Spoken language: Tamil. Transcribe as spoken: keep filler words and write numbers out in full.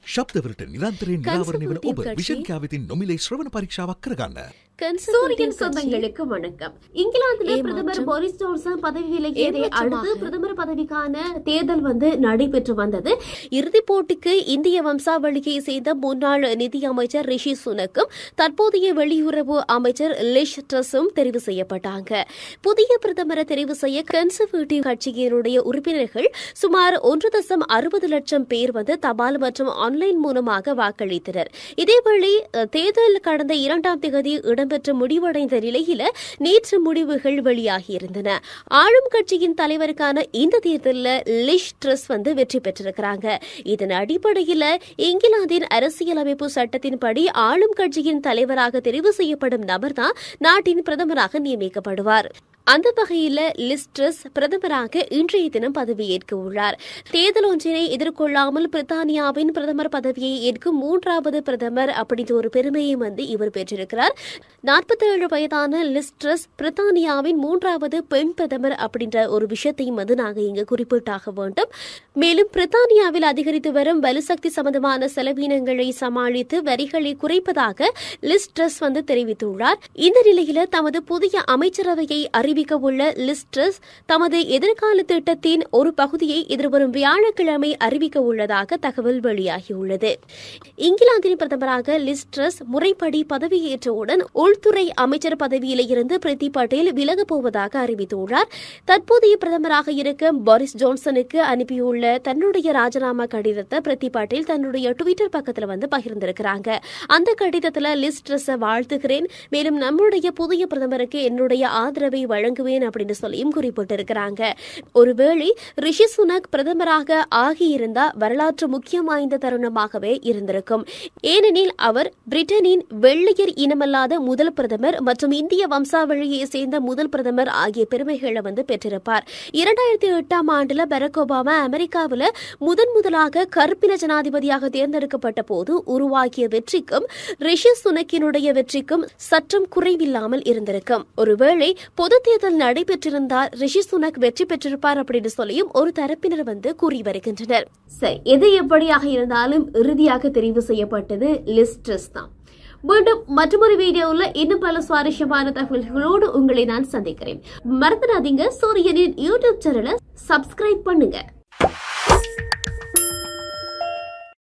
ශබ්දවලට නිරන්තරයෙන් නිරාවරණය වන ඔබ විෂන් කැවිතින් නොමිලේ ශ්‍රවණ පරීක්ෂාවක් කරගන්න. சூரியன் சொந்தங்களுக்கு வணக்கம். இங்கிலாந்தில் பிரதமர் போரிஸ் ஜான்சன் பதவி விலகியதை அடுத்து பிரதமர் பதவிக்கான தேர்தல் வந்து நடைபெற்று வந்தது. இறுதிப் போட்டிக்கு இந்திய வம்சாவளியை சேர்ந்த முன்னாள் நிதியமைச்சர் ரிஷி சுனக்கும் தற்போதைய வெளியுறவு அமைச்சர் லிஷ் ட்ரஸும் தெரிவு செய்யப்பட்டாங்க. புதிய பிரதமரை தெரிவு செய்ய கன்சர்வேட்டிவ் கட்சியினுடைய உறுப்பினர்கள் சுமார் ஒன்று தசம் அறுபது லட்சம் பேர் வந்து தபால் மற்றும் ஆன்லைன் மூலமாக வாக்களித்தனர். இதேவேளை தேர்தல் கடந்த இரண்டாம் தேதி இடம் பெற்று முடிவடைந்த நிலையில நேற்று முடிவுகள் வெளியாகியிருந்தன. ஆளும் கட்சியின் தலைவருக்கான இந்த தேர்தலில் லிஷ் ட்ரஸ் வந்து வெற்றி பெற்றிருக்கிறாங்க. இதன் அடிப்படையில் இங்கிலாந்தின் அரசியலமைப்பு சட்டத்தின்படி ஆளும் கட்சியின் தலைவராக தெரிவு செய்யப்படும் நபர்தான் நாட்டின் பிரதமராக நியமிக்கப்படுவார். அந்த வகையில் லிஷ் ட்ரஸ் பிரதமராக இன்றைய தினம் பதவியேற்க உள்ளார். தேர்தல் ஒன்றினை எதிர்கொள்ளாமல் பிரித்தானியாவின் பிரதமர் பதவியை ஏற்கும் மூன்றாவது பிரதமர் அப்படின்ற ஒரு பெருமையை வந்து இவர் பெற்றிருக்கிறார். நாற்பத்தி ஏழு வயதான லிஷ் ட்ரஸ் பிரித்தானியாவின் மூன்றாவது பெண் பிரதமர் அப்படின்ற ஒரு விஷயத்தையும் வந்து நாங்கள் இங்கு குறிப்பிட்டாக வேண்டும். மேலும் பிரித்தானியாவில் அதிகரித்து வரும் வலுசக்தி சம்பந்தமான செலவினங்களை சமாளித்து வரிகளை குறைப்பதாக லிஷ் ட்ரஸ் வந்து தெரிவித்துள்ளார். இந்த நிலையில தமது புதிய அமைச்சரவையை அறிவிக்க உள்ள லிஷ் ட்ரஸ் தமது எதிர்கால திட்டத்தின் ஒரு பகுதியை எதிர்வரும் வியாழக்கிழமை அறிவிக்க உள்ளதாக தகவல் வெளியாகியுள்ளது. இங்கிலாந்தின் பிரதமராக லிஷ் ட்ரஸ் முறைப்படி பதவியேற்றவுடன் உள்துறை அமைச்சர் பதவியில் இருந்து பிரித்தி பட்டேல் விலகப் போவதாக அறிவித்துள்ளார். தற்போதைய பிரதமராக இருக்க போரிஸ் ஜான்சனுக்கு அனுப்பியுள்ள தன்னுடைய ராஜினாமா கடிதத்தை பிரித்தி பட்டேல் தன்னுடைய டுவிட்டர் பக்கத்தில் வந்து பகிர்ந்திருக்கிறாங்க. அந்த கடிதத்தில் லிஷ் ட்ரஸை வாழ்த்துகிறேன், மேலும் நம்முடைய புதிய பிரதமருக்கு என்னுடைய ஆதரவை வழங்குவேன் அப்படின்னு சொல்லியும் குறிப்பிட்டிருக்கிறாங்க. ஒருவேளை ரிஷி சுனக் பிரதமராக ஆகியிருந்தா வரலாற்று முக்கியம் வாய்ந்த தருணமாகவே இருந்திருக்கும். ஏனெனில் அவர் பிரிட்டனின் வெள்ளையர் இனமல்லாத முதல் பிரதமர் மற்றும் இந்திய வம்சாவளியை சேர்ந்த முதல் பிரதமர் ஆகிய பெருமைகளை வந்து பெற்றிருப்பார். இரண்டாயிரத்தி எட்டாம் ஆண்டுல பராக் ஒபாமா அமெரிக்காவில் முதன் முதலாக கருப்பின ஜனாதிபதியாக தேர்ந்தெடுக்கப்பட்ட போது உருவாக்கிய வெற்றிக்கும் ரிஷி சுனக்கினுடைய வெற்றிக்கும் சற்றும் குறைவில்லாமல் இருந்திருக்கும். ஒருவேளை பொது தேர்தல் நடைபெற்றிருந்தால் ரிஷி சுனக் வெற்றி பெற்றிருப்பார் அப்படின்னு சொல்லியும் ஒரு தரப்பினர் வந்து கூறி வருகின்றனர். சரி, எது எப்படியாக இருந்தாலும் இறுதியாக தெரிவு செய்யப்பட்டது லிஷ் ட்ரஸ் தான். மீண்டும் மற்றொரு வீடியோவில் இன்னும் பல சுவாரஸ்யமான தகவல்களோடு உங்களை நான் சந்திக்கிறேன். மறந்துடாதீங்க, சூரியனின் யூடியூப் சேனலை சப்ஸ்கிரைப் பண்ணுங்க.